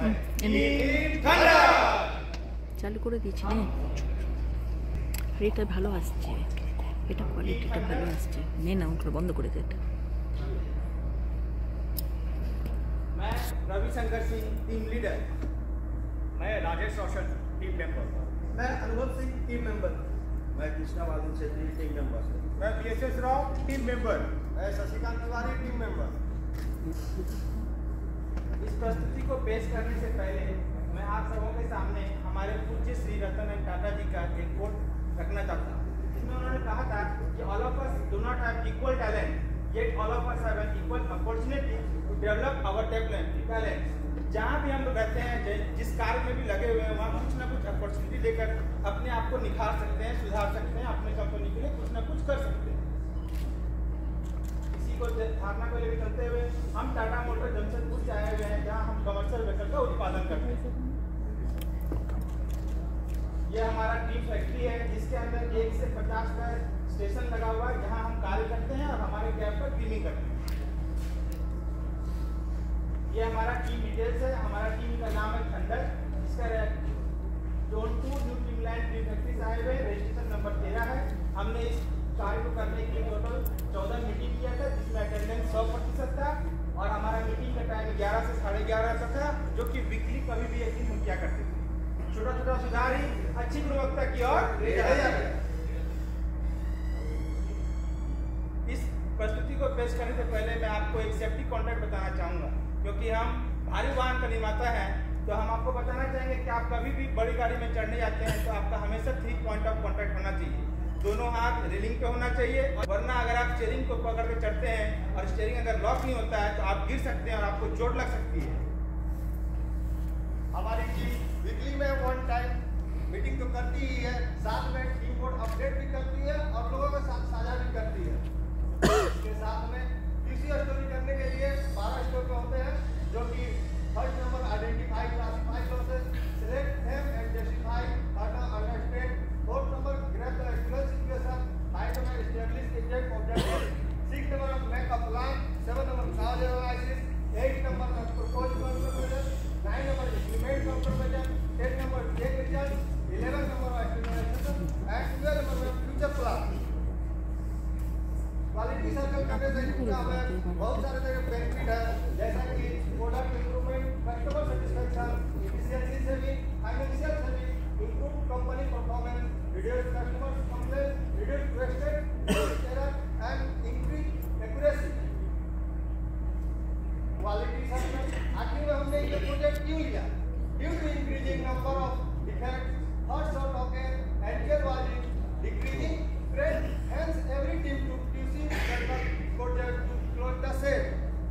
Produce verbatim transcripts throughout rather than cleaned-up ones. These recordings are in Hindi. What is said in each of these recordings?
চালু করে দিয়েছি না, এটা ভালো আসছে, এটা কোয়ালিটিটা ভালো আসছে। নে না ওগুলো বন্ধ করে দে। এটা मैं रविशंकर सिंह टीम लीडर, मैं राजेश रोशन टीम मेंबर, मैं अनुभव सिंह टीम मेंबर, मैं कृष्णा वादन क्षेत्रीय टीम मेंबर, मैं B S S Rao team member, मैं शशिकांत तिवारी टीम मेंबर। इस प्रस्तुति को पेश करने से पहले मैं आप सबों के सामने हमारे पूज्य श्री रतन टाटा जी का एक कोट रखना चाहता हूँ, जिसमें उन्होंने कहा था कि all of us do not have equal talent, yet all of us have an equal opportunity to develop our talent. जहाँ भी हम लोग रहते हैं, जिस कार्य में भी लगे हुए हैं, वहाँ कुछ ना कुछ अपॉर्चुनिटी लेकर अपने आप को निखार सकते हैं, सुधार सकते हैं, अपने कंपनी के लिए कुछ ना कुछ कर सकते हैं। इसी को धारणा को लेकर चलते हुए हम टाटा मोटर जमशेदपुर से आए हुए हैं, जहाँ हम कमर्शियल व्हीकल का उत्पादन करते हैं। ये हमारा टीम फैक्ट्री है, जिसके अंदर एक से पचास का स्टेशन लगा हुआ है, जहाँ हम कार्य करते हैं और हमारे कैब पर क्लीनिंग करते हैं। ये हमारा टीम डिटेल्स है। हमारा टीम का नाम है खंडर, जिसका जौनपुर न्यू टीमलैंड टीम फैक्ट्री से आए हुए, रजिस्ट्रेशन नंबर तेरह है। हमने इस कार्य को करने के लिए टोटल चौदह मीटिंग किया था, जिसमें अटेंडेंस सौ प्रतिशत था और हमारा मीटिंग का टाइम ग्यारह से साढ़े ग्यारह तक था, जो कि वीकली कभी भी एक दिन हम किया करते थे। छोटा छोटा सुधार ही अच्छी गुणवत्ता की ओर ले जाया गया। इस प्रस्तुति को पेश करने से पहले मैं आपको एक सेफ्टी कॉन्ट्रैक्ट बताना चाहूँगा, क्योंकि हम भारी वाहन का निर्माता हैं, तो हम आपको बताना चाहेंगे कि आप कभी भी बड़ी गाड़ी में चढ़ने जाते हैं तो आपका हमेशा थ्री पॉइंट ऑफ कॉन्टैक्ट होना चाहिए। दोनों हाथ रेलिंग पे होना चाहिए, वरना अगर आप स्टीयरिंग को पकड़ के चढ़ते हैं और स्टीयरिंग अगर लॉक नहीं होता है तो आप गिर सकते हैं और आपको चोट लग सकती है। हमारी टीम वीकली में वन टाइम मीटिंग तो करती ही है, साथ में टीम बोर्ड अपडेट भी करती है और लोगों के साथ साझा भी करती है। इसके साथ में किसी स्टोरी करने के लिए बारह स्टोर पे होते हैं, जो कि first number identify classify process, select name and justify data understand, fourth number grab the actual situation, five number establish exact objective, six number make a plan, seven number cause analysis, eight number propose contribution, nine number implement contribution, ten number check result, eleven number activity and twelve number future plan. Quality circle करने से इनका हमें बहुत सारे तरह के बेनिफिट है, जैसा कि product improvement, customer satisfaction, efficiency saving, financial saving, improve company performance, reduce customer complaint, reduce wastage, reduce error and increase accuracy. Quality circle आखिर में हमने ये प्रोजेक्ट क्यों लिया? Due to increasing number of defects, hot shot okay, entire warning, decreasing trend, hence every team to project to close the sale।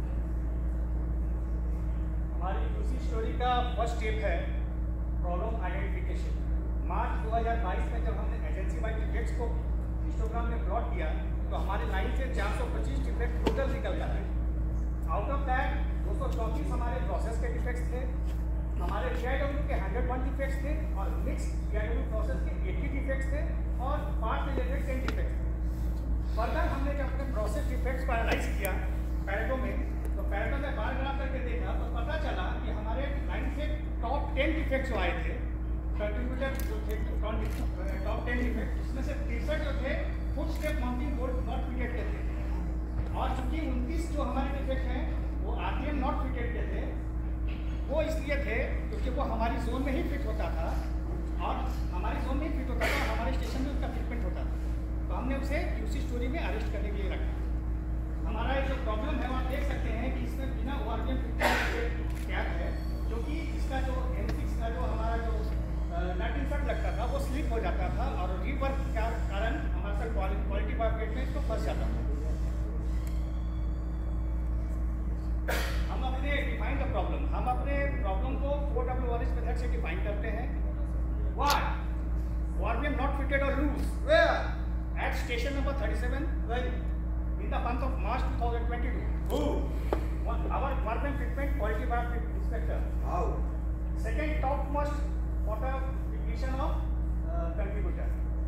हमारी दूसरी स्टोरी का फर्स्ट स्टेप है प्रॉब्लम आइडेंटिफिकेशन। मार्च दो हज़ार बाईस में जब हमने एजेंसी वाइड डिफेक्ट्स को हिस्टोग्राम में प्लॉट किया तो हमारे लाइन से चार सौ पच्चीस डिफेक्ट टोटल निकल कर आए। आउट ऑफ दैट दो सौ चौंतीस हमारे प्रोसेस के डिफेक्ट्स थे, हमारे डी आई डब्ल्यू के एक सौ एक डिफेक्ट्स थे और mix D I W process के अस्सी डिफेक्ट्स थे और पार्ट रिलेटेड टेन डिफेक्ट्स थे। फर्दर हमने जब अपने प्रोसेस डिफेक्ट्स को एनालाइज किया पैरेटो में, तो पैरेटो में बार ग्राफ करके देखा तो पता चला कि हमारे लाइन से टॉप टेन डिफेक्ट्स जो आए थे, कंट्रीब्यूटर जो थे टॉप टेन डिफेक्ट, उसमें से तिरसठ जो थे foot step mounting board not fitted के थे और चूंकि उनतीस जो हमारे डिफेक्ट हैं वो R T M not fitted के थे। वो इसलिए थे क्योंकि वो हमारी जोन में ही फिट होता था और हमारी जोन में ही फिट होता था और हमारे स्टेशन में उसका फिटमेंट होता था, तो हमने उसे यूसी स्टोरी में अरेस्ट करने के लिए रखा। हमारा एक जो प्रॉब्लम है वो आप देख सकते हैं कि इसमें बिना O R P M cap है, जो कि इसका जो एन सिक्स का जो हमारा जो नट इंसर्ट लगता था वो स्लिप हो जाता था और रीवर्क के कारण हमारे साथ क्वालिटी मार्केट में इसको फंस जाता था। हम अपने डिफाइन द प्रॉब्लम हम अपने प्रॉब्लम को four W one S method से डिफाइन करते हैं। What O R P M not fitted और loose where at station number thirty-seven when in the month of March two thousand twenty-two. Who? One, our environment treatment quality by inspector. How? Second topmost water ignition of uh, contributor.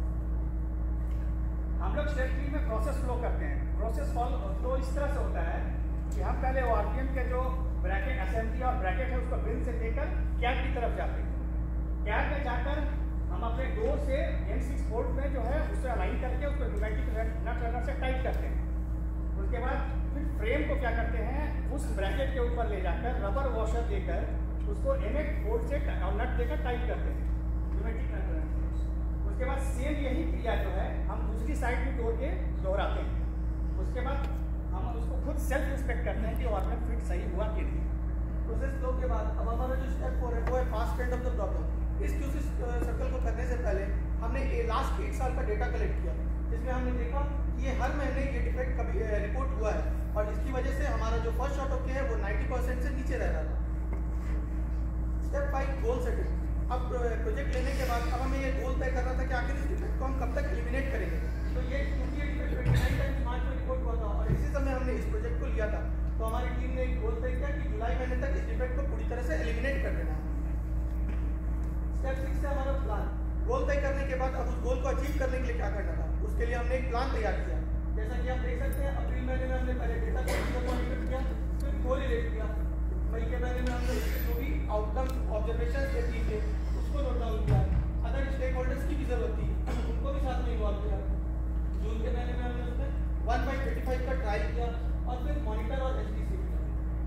हम लोग स्टेप थ्री में प्रोसेस फ्लो करते हैं। प्रोसेस फ्लो इस तरह से होता है कि हम पहले ओ आर पी एम के जो ब्रैकेट असेंबली और ब्रैकेट है उसको बिन से लेकर कैप की तरफ जाते हैं। कैप में जाकर हम अपने डोर से एन सिक्स बोल्ट में जो है उससे अलाइन करके उसको न्यूमेटिक नट रनर से टाइट करते हैं। उसके बाद फिर फ्रेम को क्या करते हैं, उस ब्रैकेट के ऊपर ले जाकर रबर वॉशर देकर उसको एन एट बोल्ट से नट देकर टाइट करते हैं न्यूमेटिक नट रनर से। उसके बाद सेम यही क्रिया जो है हम दूसरी साइड भी डोर के दोहराते हैं। उसके बाद हम उसको खुद सेल्फ इंस्पेक्ट करते हैं कि ऑर्गन फिट सही हुआ कि नहीं। प्रोसेस फ्लो के बाद अब हमारा जो स्टेप फोर है वो है fast end of the problem. इस क्यूसी सर्कल को करने से पहले हमने ये लास्ट एक साल का डेटा कलेक्ट किया, जिसमें हमने देखा कि ये हर महीने ये डिफेक्ट कभी रिपोर्ट हुआ है और इसकी वजह से हमारा जो फर्स्ट शॉट ओके है वो नाइन्टी परसेंट से नीचे रह रहा था। Step five goal setting. अब प्रोजेक्ट लेने के बाद अब हमें ये गोल तय करना था कि आखिर इस डिफेक्ट को हम कब तक एलिमिनेट करेंगे। तो ये क्योंकि ये डिफेक्ट ट्वेंटी नाइन तारीख मार्च में रिपोर्ट हुआ था और इसी समय हमने इस प्रोजेक्ट को लिया था, तो हमारी टीम ने एक गोल तय किया कि जुलाई महीने तक इस डिफेक्ट को पूरी तरह से एलिमिनेट कर देना है। स्टेप सिक्स है हमारा प्लान। गोल तय करने के बाद अब उस गोल को अचीव करने के लिए क्या करना था, उसके लिए हमने एक प्लान तैयार किया। जैसा कि आप देख सकते हैं अप्रैल महीने में हमने पहले डेटा को मॉनिटर किया, फिर गोल रिलेट किया। मई के महीने में हमने जो भी आउटकम ऑब्जर्वेशन थे उसको नोट डाउन किया। अदर स्टेक होल्डर्स की भी जरूरत थी, उनको भी साथ में इन्वॉल्व किया। जून के महीने में हमने उसमें वन बाई थर्टी फाइव का ट्रायल किया और फिर मॉनिटर और एच डी सी किया।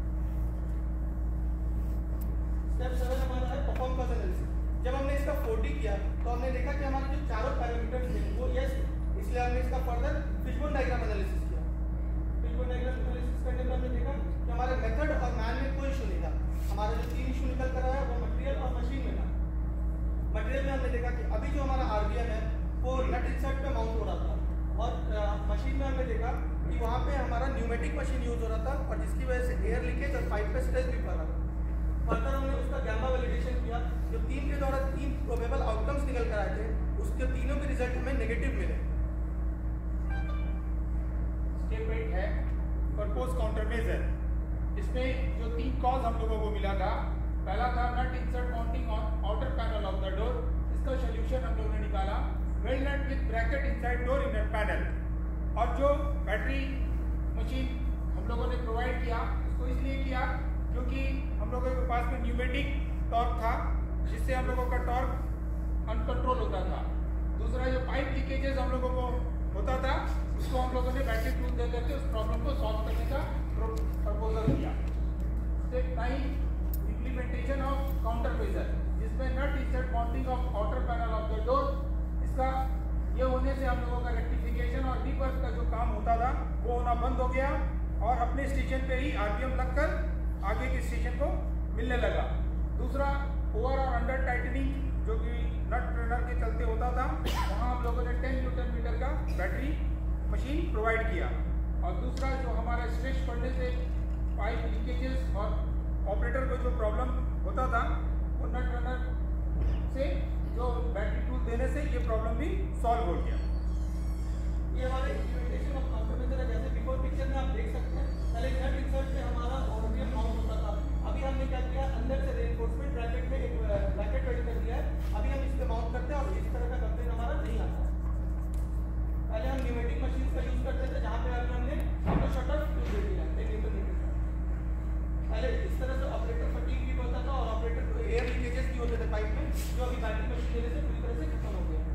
स्टेप सेवन हमारा है परफॉर्म कॉज एनालिसिस। जब हमने इसका फोर डी किया तो हमने देखा कि हमारे जो चारों पैरामीटर्स थे वो यस, इसलिए हमने इसका फर्दर फिशबोन डायग्राम एनालिसिस किया। फिशबोन डायग्राम एनालिसिस करने में हमने देखा कि हमारे मेथड और मैन में कोई इशू नहीं था। हमारा जो तीन इशू निकल कर आया वो मटेरियल और मशीन में था। मटेरियल में हमने देखा कि अभी जो हमारा आरबीएम है वो नट इंसर्ट पे माउंट हो रहा था और मशीन में हमने देखा कि वहाँ पे हमारा न्यूमेटिक मशीन यूज हो रहा था और जिसकी वजह से एयर लीकेज और पाइप पे स्ट्रेस भी पड़ रहा था। फर्दर हमने उसका गैमा वैलिडेशन किया। जो तीन के द्वारा तीन प्रोबेबल आउटकम्स निकल कर आए थे उसके तीनों के रिजल्ट हमें नेगेटिव मिले। स्टेप एट है प्रपोज काउंटर मेजर। इसमें जो तीन कॉज हम लोगों को मिला था, पहला था nut insert mounting on outer panel of the door. इसका सोल्यूशन हम लोगों ने निकाला well nut with bracket inside door inner panel. और जो बैटरी मशीन हम लोगों ने प्रोवाइड किया उसको इसलिए किया क्योंकि हम लोगों के पास में न्यूमेटिक टॉर्क था जिससे हम लोगों का टॉर्क अनकंट्रोल होता था। दूसरा जो पाइप लीकेजेस हम लोगों को होता था उसको हम लोगों ने बैटरी टूल दे करके उस प्रॉब्लम को सॉल्व करने का प्रपोजल दिया। Step nine implementation of countermeasure, जिसमें nut insert mounting of outer panel of the door. इसका ये होने से हम लोगों का रेक्टिफिकेशन और रीबर्थ का जो काम होता था वो होना बंद हो गया और अपने स्टेशन पे ही आरपीएम लगकर आगे के स्टेशन को मिलने लगा। दूसरा ओवर और अंडर टाइटनिंग जो कि नट रनर के चलते होता था, वहाँ हम लोगों ने टेन न्यूटन मीटर का बैटरी मशीन प्रोवाइड किया। और दूसरा जो हमारा स्ट्रेच पड़ने से पाइप लीकेजेस और ऑपरेटर को जो प्रॉब्लम होता था वो नट रनर से जो बैटरी टूल देने से ये प्रॉब्लम भी सॉल्व हो गया। ये हमारे इम्प्लीमेंटेशन ऑफ काउंटर मेजर है। जैसे बिफोर पिक्चर में आप देख सकते हैं पहले नट इंसर्ट पे हमारा ऑर्बियल माउंट होता था। अभी हमने क्या किया, अंदर से रेनफोर्समेंट ब्रैकेट में एक ब्रैकेट रेडी कर दिया है। अभी हम इस पे माउंट करते हैं और इस तरह का कंप्लेन हमारा नहीं आता। पहले हम न्यूमेटिक मशीन का यूज करते थे जहाँ पे अभी हमने ऑटो शटर टूल दे दिया है। पहले इस तरह से ऑपरेटर फटीग भी होता था और ऑपरेटर को एयर लीकेजेस भी होते थे पाइप में, जो अभी बैटरी मशीन देने से पूरी तरह से खत्म हो गया।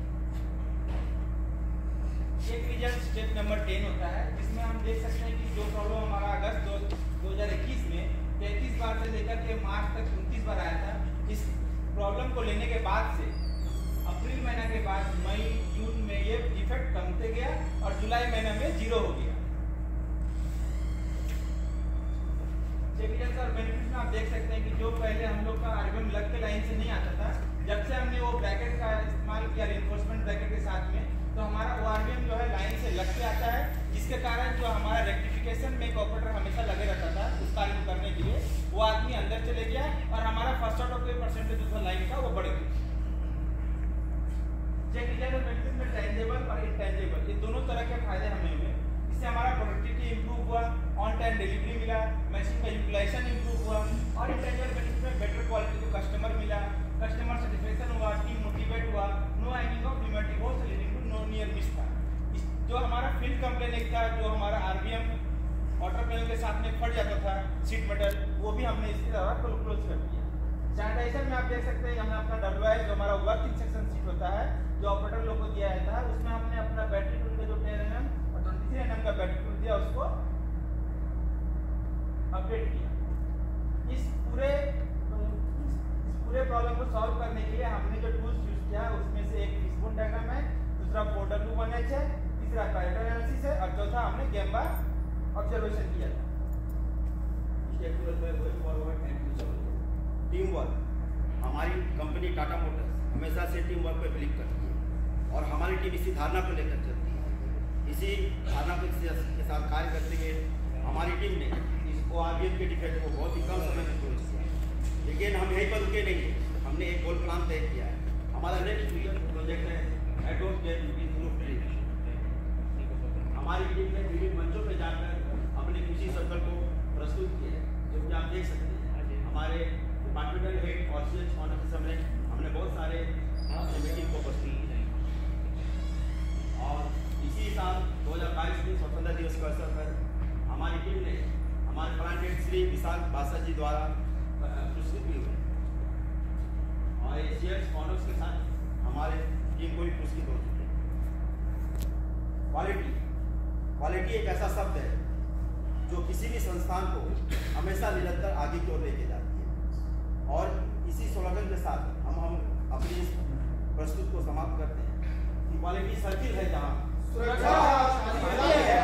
एक रिजल्ट स्टेप नंबर टेन होता है, जिसमें हम देख सकते हैं कि जो प्रॉब्लम हमारा अगस्त दो हज़ार इक्कीस में तैंतीस बार से लेकर के मार्च तक उनतीस बार आया था, इस प्रॉब्लम को लेने के बाद से अप्रैल महीना के बाद मई जून में ये डिफेक्ट कमते गया और जुलाई महीने में जीरो हो गया। और बेनिफिट में आप देख सकते हैं कि जो पहले हम लोग का आरबीएम लग के लाइन से नहीं आता था, जब से हमने वो ब्रैकेट का इस्तेमाल किया रेनफोर्समेंट ब्रैकेट के साथ में, तो हमारा वो आरबीएम जो है लाइन से लग के आता है, जिसके कारण जो हमारा रेक्टिफिकेशन में एक ऑपरेटर हमेशा लगे रहता था उस कार्य को करने के लिए, वो आदमी अंदर चले गया और हमारा first out of the percentage जो लाइन का वो बढ़ गया। चेक रिजल्ट और बेनिफिट में टेंजेबल और इनटेंजेबल ये दोनों तरह के फायदे हमें हुए। इससे हमारा प्रोडक्टिविटी इंप्रूव हुआ, ऑन टाइम डिलीवरी मिला, मशीन का यूटिलाइजेशन इंप्रूव हुआ और इंटेंजेबल बेनिफिट में बेटर क्वालिटी को कस्टमर मिला, कस्टमर सेटिस्फेक्शन हुआ, टीम मोटिवेट हुआ, no hanging of pneumatic holes leading to no near miss था। जो हमारा फील्ड कंप्लेन एक था, जो हमारा आरबीएम वाटर पैनल के साथ में फट जाता था सीट मेटल, सैनिटाइजर में आप देख सकते हैं हमने अपना डब्ल्यू आई जो हमारा वर्क इंस्ट्रक्शन शीट होता है जो ऑपरेटर लोग को दिया जाता है उसमें हमने अपना बैटरी टूल का जो टेन एम एम और ट्वेंटी थ्री एन एम का बैटरी टूल दिया उसको अपडेट किया। इस पूरे इस पूरे प्रॉब्लम को सॉल्व करने के लिए हमने जो टूल्स यूज किया उसमें से एक फिशबोन डायग्राम है, दूसरा फोर डब्ल्यू वन एच है, तीसरा पैरेटल एनालिसिस है और चौथा हमने गैम्बा ऑब्जर्वेशन किया था। टीम वर्क, हमारी कंपनी टाटा मोटर्स हमेशा से टीम वर्क पे बिलीव करती है और हमारी टीम इसी धारणा को लेकर चलती है। इसी धारणा के साथ कार्य करते हुए हमारी टीम ने इस ओ आर वी एम के डिफेक्ट को बहुत ही कम समय में क्लोज किया। लेकिन हम यहीं पर रुके नहीं है, हमने एक गोल प्लान तय किया है। हमारा नेक्स्ट प्रोजेक्ट है एडोस गेट ग्रुप। हमारी टीम ने विभिन्न मंचों पर जाकर अपने कृषि सर्कल को प्रस्तुत किया है, जो कि आप देख सकते हैं। हमारे डिपार्टमेंटल हेड और सी एच ऑनर के समय हमने बहुत सारे मीटिंग को प्रस्तुत किया और इसी साल दो हज़ार बाईस में स्वतंत्रता दिवस के अवसर पर हमारी टीम ने हमारे प्लांट हेड श्री विशाल बादशाह जी द्वारा पुरस्कृत भी हुए और सी एच ऑनर्स के साथ हमारे टीम को भी पुरस्कृत हो चुके हैं। क्वालिटी क्वालिटी एक ऐसा शब्द है जो किसी भी संस्थान को हमेशा निरंतर आगे की ओर लेके जाती है और इसी स्लोगन के साथ हम हम अपनी इस प्रस्तुत को समाप्त करते हैं कि क्वालिटी सर्किल है जहाँ सुरक्षा